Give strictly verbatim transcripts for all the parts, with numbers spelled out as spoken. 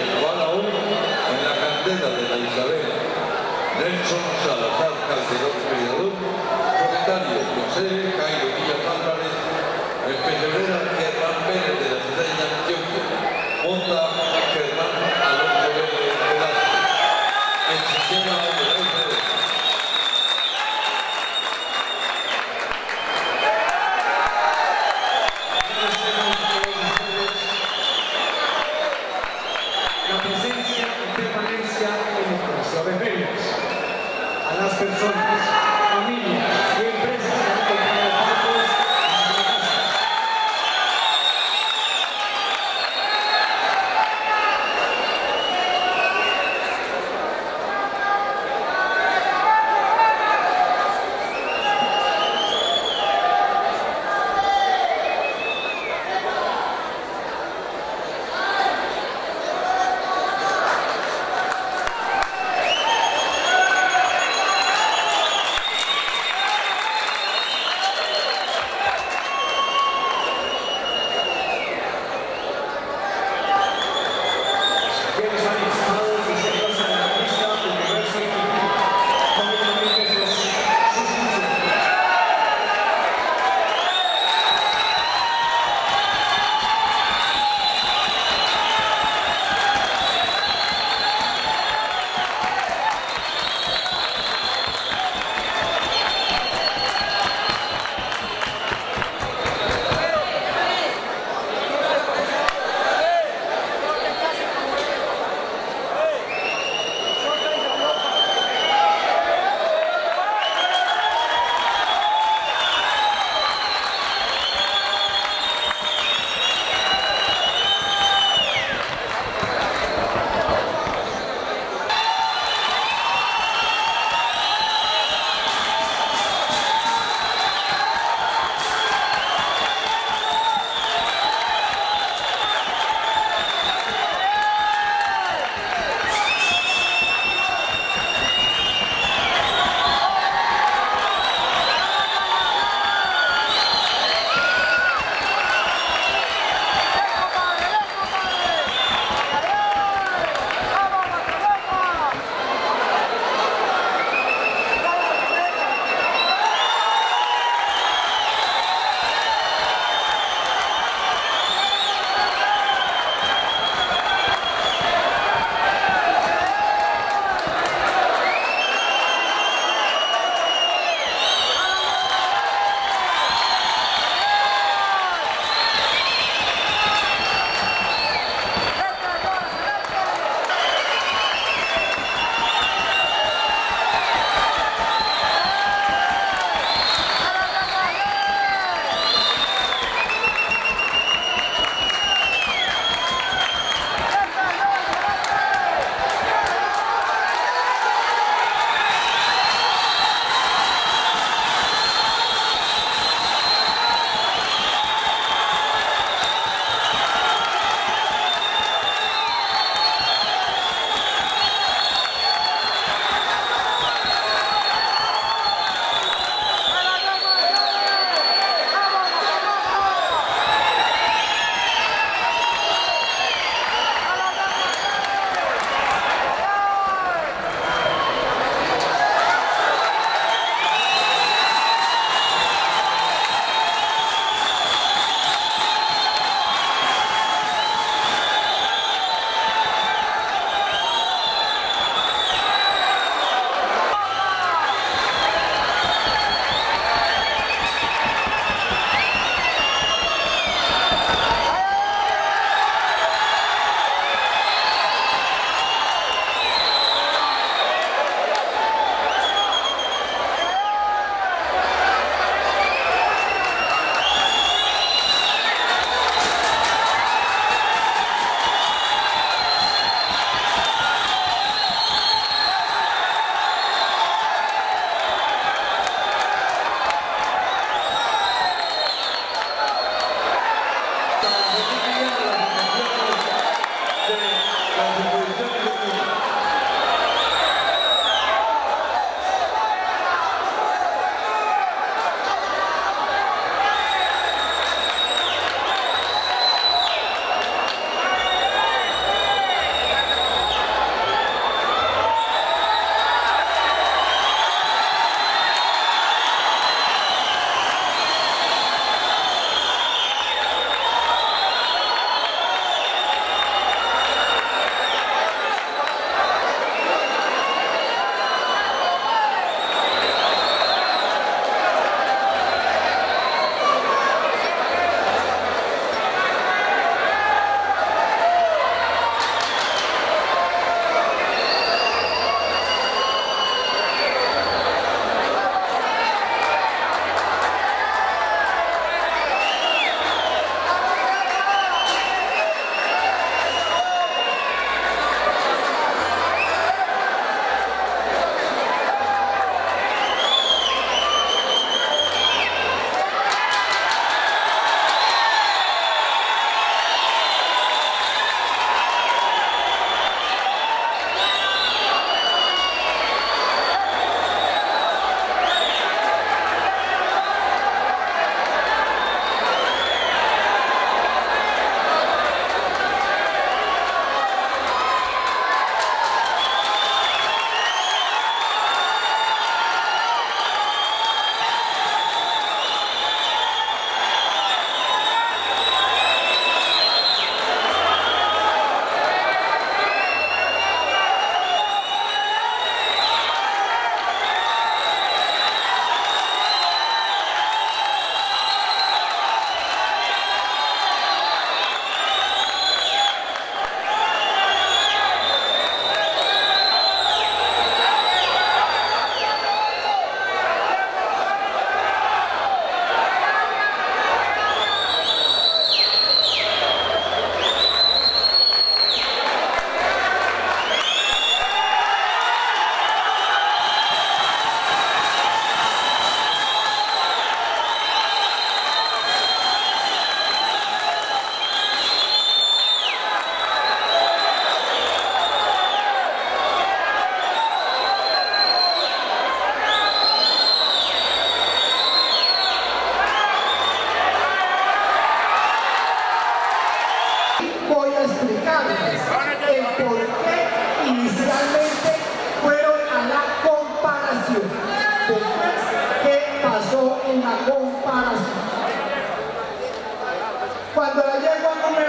igual aún en la cantera de la Isabel. Nelson Salazar Calderón Criador, propietario José Cairo Díaz Álvarez, el petrolera Germán Pérez de la Estrella Antioquia, monta Germán Alonso Vélez Velázquez, el sistema de la I C D. La presencia y permanencia en nuestras reuniones. A las personas, familias y empresas que han comprado pasos en la casa.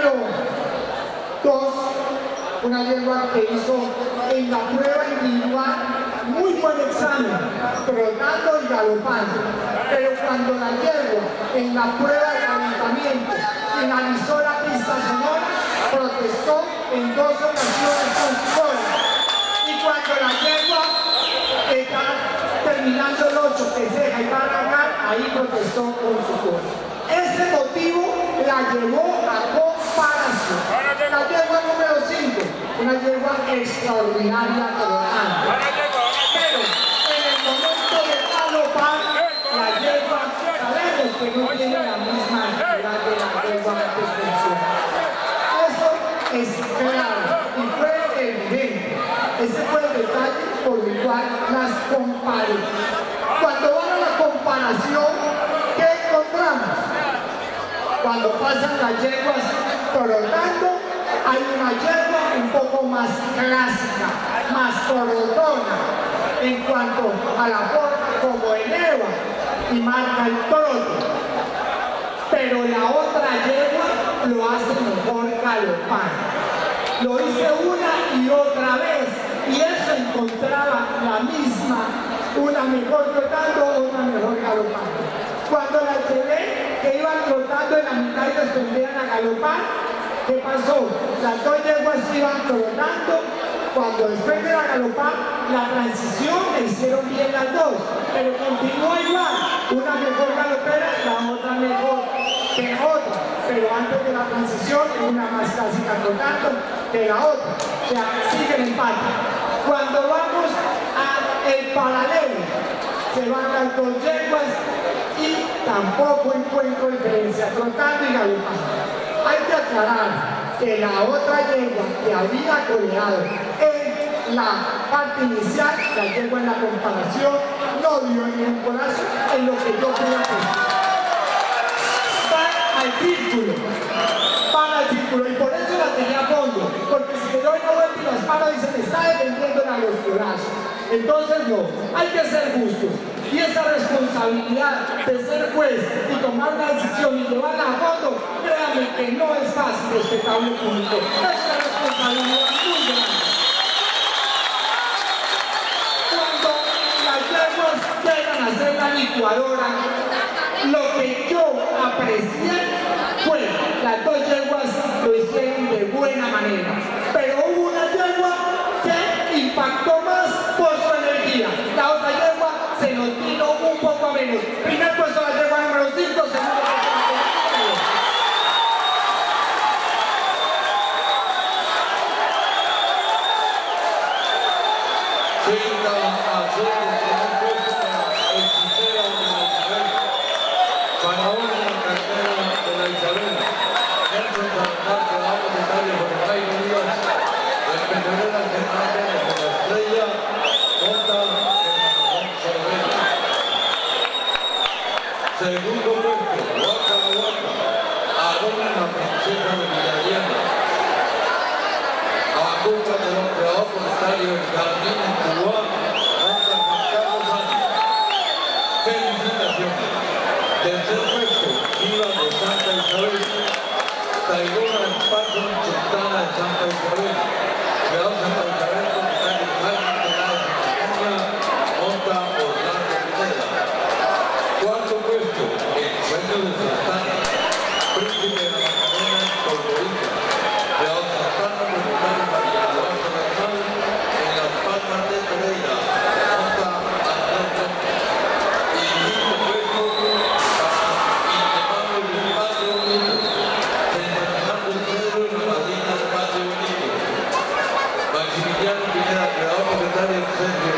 número dos, una yegua que hizo en la prueba individual muy buen examen, trotando y galopando. Pero cuando la yegua en la prueba de calentamiento finalizó la pista sonora, protestó en dos ocasiones con su cola. Y cuando la yegua está terminando el ocho, que se deja y va a arrancar, ahí protestó con su cola. Ese motivo la llevó a comparación. La yegua número cinco, una yegua extraordinaria trotando. Pero en el momento de galopar, la yegua sabemos que no tiene la misma agilidad de la yegua antes mencionada. Eso es claro y fue evidente. Ese fue el detalle por el cual las comparé. Cuando van a la comparación, ¿qué encontramos? Cuando pasan las yeguas trotando, hay una yegua un poco más clásica, más trotona en cuanto a la forma como eleva y marca el trote. Pero la otra yegua lo hace mejor galopando. Lo hice una y otra vez y eso encontraba la misma, una mejor trotando, una mejor galopando. Cuando la llevé, que iban trotando en la mitad y respondían a galopar, ¿qué pasó? Las dos yeguas iban trotando, cuando después de la galopar, la transición la hicieron bien las dos, pero continuó igual, una mejor galopera, la otra mejor que otra, pero antes de la transición, una más clásica trotando que la otra, o sea, sigue el empate. Cuando vamos al paralelo, se van las dos yeguas y tampoco encuentro diferencia, trotando y galopando. Hay que aclarar que la otra yegua que había coleado en la parte inicial, la yegua en la comparación, no dio ni un colazo en lo que yo creo que van al círculo, van al círculo y por eso la tenía a fondo, porque si le doy una vuelta y las manos dicen está defendiendo a los colazos. Entonces no, hay que ser justos. Y esa responsabilidad de ser juez y tomar una decisión y llevarla a fondo, créanme que no es fácil, respetable público. Es una responsabilidad muy grande. Cuando las yeguas llegan a ser la licuadora, lo que yo aprecié fue las dos yeguas lo hicieron de buena manera. Pero hubo una yegua que impactó más por su energía. La otra yegua se nos vino un poco a menos. Primer puesto la yegua número cinco, segundo puesto la yegua número dos. Cinta azul, primer puesto para el Cicera de la Isabel. Faraón de la cartera de la Isabel. Nelson Salazar, que damos detalles por Jairo Díaz. El Peñonera Fernández de la Estrella. Conta segundo puesto, Huaca Huaca, Arona la princesa de Villadiana. Abacuca del operador contrario del Jardín en Cubán, Juan Carlos Sánchez. Felicitaciones. Tercer puesto, Viva de Santa Isabel. Taigona del Paso en Sultana de Santa Isabel. Cuidado Santa Isabel, contrario del Jardín de la Santa Monta Orlando Pineda. Cuarto puesto, el sueño de Santana, príncipe de la Magdalena en Colborica, de los Santana Comunitario María Alonso Bernal, en las Palmas de Pereira, Monta Atlanta, y quinto puesto para Intemado del Patio Bonito, San Fernando del Cedro y la Madrina del Patio Bonito, Maximiliano Pineda, creador propietario del Centro